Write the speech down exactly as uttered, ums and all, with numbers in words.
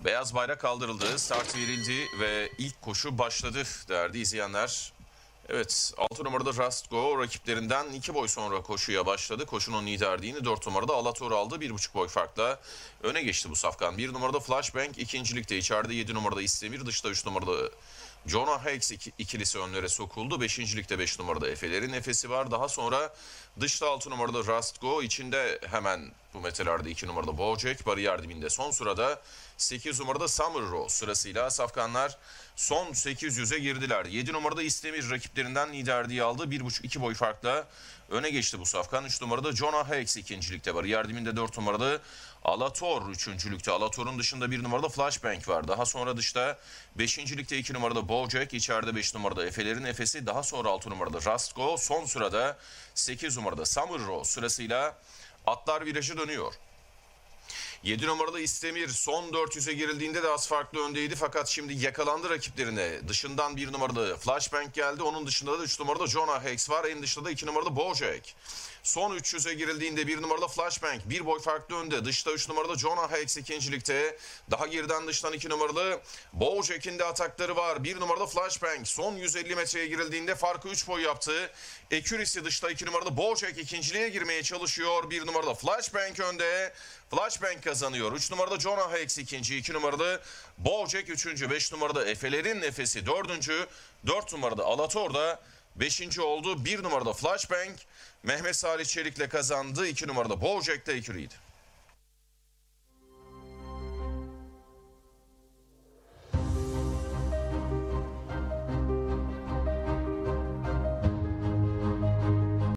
Beyaz bayrak kaldırıldı, start verildi ve ilk koşu başladı değerli izleyenler. Evet, altı numarada Rastgo rakiplerinden iki boy sonra koşuya başladı. Koşunun liderliğini dört numarada Alator aldı. bir buçuk boy farkla öne geçti bu safkan. bir numarada Flashbang ikincilikte, içeride yedi numarada İstemir, dışta üç numarada Jonah Hex ikilisi önlere sokuldu. beşincilikte beş numarada Efe'lerin nefesi var. Daha sonra dışta altı numarada Rastgo, içinde hemen bu metrelerde iki numarada Bojack, bariyer dibinde son sırada sekiz numarada Summer Rose sırasıyla safkanlar son sekiz yüze girdiler. yedi numarada İstemir rakiplerinden liderliği aldı. bir buçuk iki boy farkla öne geçti bu safkan. üç numarada Jonah Hex ikincilikte var. Yardımında dört numarada Alator üçüncülükte. Alator'un dışında bir numarada Flashbang var. Daha sonra dışta beşincilikte iki numarada Bojack, içeride beş numarada Efe'lerin nefesi. Daha sonra altı numarada Rastgo, son sırada sekiz numarada Summer Rose sırasıyla atlar virajı dönüyor. yedi numarada İstemir son dört yüze girildiğinde de az farklı öndeydi, fakat şimdi yakalandı rakiplerine. Dışından bir numarada Flashbang geldi. Onun dışında da üç numarada Jonah Hex var. En dışında da iki numarada Bojack. Son üç yüze girildiğinde bir numarada Flashbang bir boy farklı önde. Dışta üç numarada Jonah Hex ikincilikte. Daha geriden dıştan iki numaralı Bojack'in de atakları var. bir numarada Flashbang son yüz elli metreye girildiğinde farkı üç boy yaptı. Ekürisi dışta iki numarada Bojack ikinciliğe girmeye çalışıyor. bir numarada Flashbang önde. Flashbang kazanıyor. üç numarada Jonah Hex ikinci, iki numarada Bojack üçüncü, beş numarada Efe'lerin nefesi dördüncü, dört numarada Alator da beşinci oldu. bir numarada Flashbang Mehmet Salih Çelik'le kazandı. iki numarada Bojack da eküriydi.